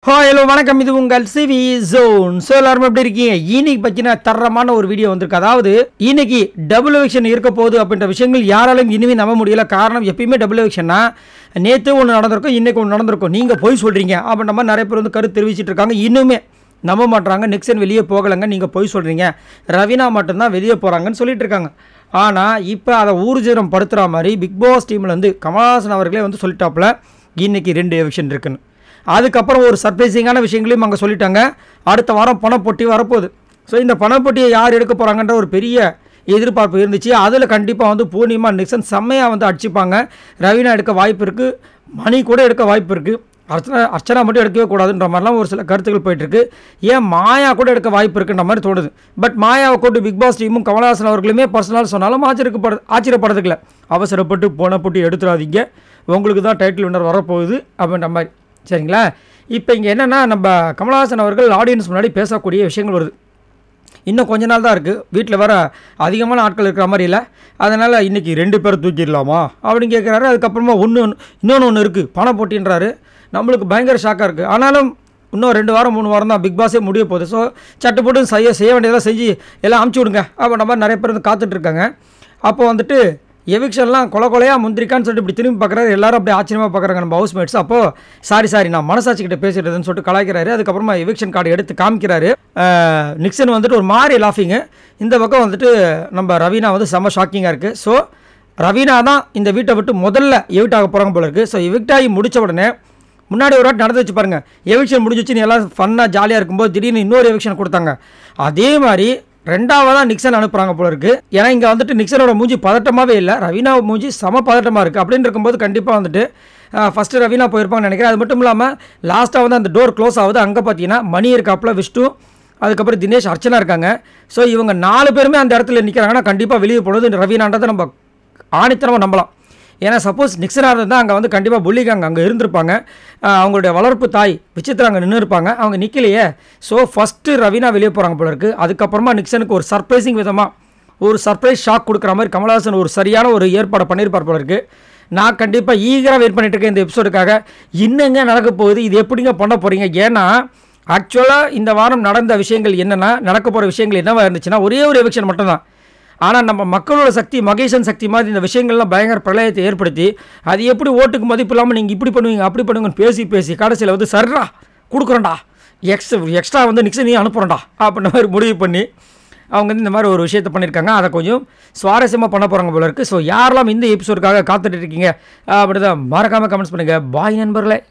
Hello வணக்கம், இது உங்கள் சிவி ஜோன். ஸோ எல்லாரும் எப்படி இருக்கீங்க? இன்னைக்கு பற்றின தரமான ஒரு வீடியோ வந்திருக்கு. அதாவது இன்னைக்கு டபுள் எவிக்ஷன் இருக்க போகுது அப்படின்ற விஷயங்கள் யாராலும் இனிமேல் நம்ப முடியல. காரணம், எப்பயுமே டபுள் எவிக்ஷன்னா நேற்று ஒன்று நடந்திருக்கும், இன்றைக்கி ஒன்று நடந்திருக்கும், நீங்கள் போய் சொல்கிறீங்க அப்படின்ற மாதிரி நிறைய பேர் வந்து கருத்து தெரிவிச்சிட்டு இருக்காங்க. இன்னுமே நம்ப மாட்டுறாங்க. நிக்சன் வெளியே போகலைங்க, நீங்கள் போய் சொல்கிறீங்க, ரவீனா மட்டும்தான் வெளியே போகிறாங்கன்னு சொல்லிட்டு இருக்காங்க. ஆனால் இப்போ அதை ஊர்ஜிதம் படுத்துகிற மாதிரி பிக் பாஸ் டீமில் வந்து கமல்ஹாசன் அவர்களே வந்து சொல்லிட்டாப்புல இன்றைக்கி 2 எவிக்ஷன் இருக்குன்னு. அதுக்கப்புறம் ஒரு சர்ப்ரைசிங்கான விஷயங்களையும் அங்கே சொல்லிட்டாங்க. அடுத்த வாரம் பணப்பொட்டி வரப்போகுது. ஸோ இந்த பணப்பொட்டியை யார் எடுக்க போகிறாங்கன்ற ஒரு பெரிய எதிர்பார்ப்பு இருந்துச்சு. அதில் கண்டிப்பாக வந்து பூர்ணிமா நிக்சன் செம்மையாக வந்து அடிச்சுப்பாங்க. ரவீனா எடுக்க வாய்ப்பு இருக்குது, மணி கூட எடுக்க வாய்ப்பு இருக்குது. அர்ச்சனா மட்டும் எடுக்கவே கூடாதுன்ற மாதிரிலாம் ஒரு சில கருத்துக்கள் போயிட்டுருக்கு. ஏன் மாயா கூட எடுக்க வாய்ப்பு இருக்குன்ற மாதிரி தோணுது. பட் மாயாவை கூட்டு பிக் பாஸ் டீமும் கமல்ஹாசன் அவர்களுமே பர்சனலாக சொன்னாலும் ஆச்சரியப்படுறதுக்குல அவசரப்பட்டு பணப்பொட்டி எடுத்துடாதீங்க, உங்களுக்கு தான் டைட்டில் வின்னர் வரப்போகுது அப்படின்ற மாதிரி. சரிங்களா? இப்போ இங்கே என்னென்னா, நம்ம கமல்ஹாசன் அவர்கள் ஆடியன்ஸ் முன்னாடி பேசக்கூடிய விஷயங்கள் வருது. இன்னும் கொஞ்ச நாள் தான் இருக்குது, வீட்டில் வர அதிகமான ஆட்கள் இருக்கிற மாதிரி இல்லை. அதனால் இன்றைக்கி 2 பேர் தூக்கிடலாமா அப்படின்னு கேட்குறாரு. அதுக்கப்புறமா இன்னொன்று ஒன்று இருக்குது, பணம் போட்டின்றாரு. நம்மளுக்கு பயங்கர ஷாக்காக இருக்குது. ஆனாலும் இன்னும் 2 வாரம் 3 வாரம் தான் பிக் பாஸே முடிய போகுது. ஸோ சட்டு போட்டு செய்ய வேண்டியதெல்லாம் செஞ்சு எல்லாம் அமுச்சு விடுங்க அப்படின்ற மாதிரி நிறைய பேர் வந்து காத்துட்ருக்காங்க. அப்போ வந்துட்டு எவிக்ஷன்லாம் கொலையாக முந்திரிக்கான்னு சொல்லிட்டு இப்படி திரும்பி பார்க்குறாரு. எல்லாரும் அப்படியே ஆச்சரியமாக பார்க்குறாங்க நம்ம ஹவுஸ்மேட்ஸ். அப்போது சாரி நான் மனசாட்சிக்கிட்ட பேசிடுறதுன்னு சொல்லிட்டு கலாய்க்கிறாரு. அதுக்கப்புறமா எவிக்ஷன் கார்டு எடுத்து காமிக்கிறாரு. நிக்சன் வந்துட்டு ஒரு மாதிரி லாஃபிங்கு. இந்த பக்கம் வந்துட்டு நம்ம ரவீனா வந்து செம்ம ஷாக்கிங்காக இருக்குது. ஸோ ரவீனா தான் இந்த வீட்டை விட்டு முதல்ல எவிக்ட் ஆக போகிறாங்க போல இருக்குது. ஸோ எவிக்ட் ஆகி முடித்த உடனே முன்னாடி ஒரு வாட்டி நடந்து வச்சு பாருங்கள், எவிக்ஷன் முடிஞ்சிச்சுன்னு எல்லாம் ஃபன்னாக ஜாலியாக இருக்கும்போது திடீர்னு இன்னொரு எவிக்ஷன் கொடுத்தாங்க. அதே மாதிரி 2ஆவதாக நிக்சன் அனுப்புகிறாங்க போல இருக்குது. ஏன்னா இங்கே வந்துட்டு நிக்சனோட மூஞ்சி பதட்டமாகவே இல்லை, ரவீனா மூஞ்சி சம பதட்டமாக இருக்குது. அப்படின்னு இருக்கும்போது கண்டிப்பாக வந்துட்டு ஃபஸ்ட்டு ரவீனா போயிருப்பாங்கன்னு நினைக்கிறேன். அது மட்டும் இல்லாமல் லாஸ்ட்டாக வந்து அந்த டோர் க்ளோஸ் ஆகுது. அங்கே பார்த்தீங்கன்னா மணி இருக்காப்புல, விஷ்ணு, அதுக்கப்புறம் தினேஷ், அர்ச்சனா இருக்காங்க. ஸோ இவங்க 4 பேருமே அந்த இடத்துல நிற்கிறாங்கன்னா கண்டிப்பாக வெளியே போனது ரவீனான்றதை நம்ம ஆணித்தனமாக நம்பலாம். ஏன்னா சப்போஸ் நிக்சனாக இருந்தால் அங்கே வந்து கண்டிப்பாக புள்ளிக்காங்க அங்கே இருந்திருப்பாங்க. அவங்களுடைய வளர்ப்பு தாய் விசித்ரா அங்கே நின்று இருப்பாங்க. அவங்க நிற்கலையே. ஸோ ஃபஸ்ட்டு ரவீனா வெளியே போகிறாங்க போல இருக்குது. அதுக்கப்புறமா நிக்சனுக்கு ஒரு சர்ப்ரைசிங் விதமாக ஒரு சர்ப்ரைஸ் ஷாக் கொடுக்குற மாதிரி கமல்ஹாசன் ஒரு சரியான ஒரு ஏற்பாடு பண்ணியிருப்பார் போல இருக்குது. நான் கண்டிப்பாக ஈகராக வெயிட் பண்ணிட்டு இருக்கேன் இந்த எபிசோடுக்காக. இன்னுங்க நடக்க போகுது, இது எப்படிங்க பண்ண போகிறீங்க? ஏன்னா ஆக்சுவலாக இந்த வாரம் நடந்த விஷயங்கள் என்னென்னா, நடக்க போகிற விஷயங்கள் என்னவாக இருந்துச்சுன்னா, ஒரே ஒரு எவிக்ஷன் மட்டும்தான். ஆனால் நம்ம மக்களோட சக்தி, மகேஷன் சக்தி மாதிரி இந்த விஷயங்கள்லாம் பயங்கர பிரளயத்தை ஏற்படுத்தி அது எப்படி ஓட்டுக்கு மதிப்பு இல்லாமல் நீங்கள் இப்படி பண்ணுவீங்க அப்படி பண்ணுங்கன்னு பேசி கடைசியில் வந்து சரிடா கொடுக்குறோண்டா, எக்ஸ்ட்ரா வந்து நிக்சனையும் அனுப்புகிறோண்டா அப்படின்ற மாதிரி முடிவு பண்ணி அவங்க வந்து இந்த மாதிரி ஒரு விஷயத்தை பண்ணியிருக்காங்க. அதை கொஞ்சம் சுவாரஸ்யமாக பண்ண போகிறாங்க போல இருக்குது. ஸோ யாரெல்லாம் இந்த எபிசோடுக்காக காத்துட்டு இருக்கீங்க அப்படி தான் மறக்காமல் கமெண்ட்ஸ் பண்ணுங்கள். பாய் நண்பர்களே.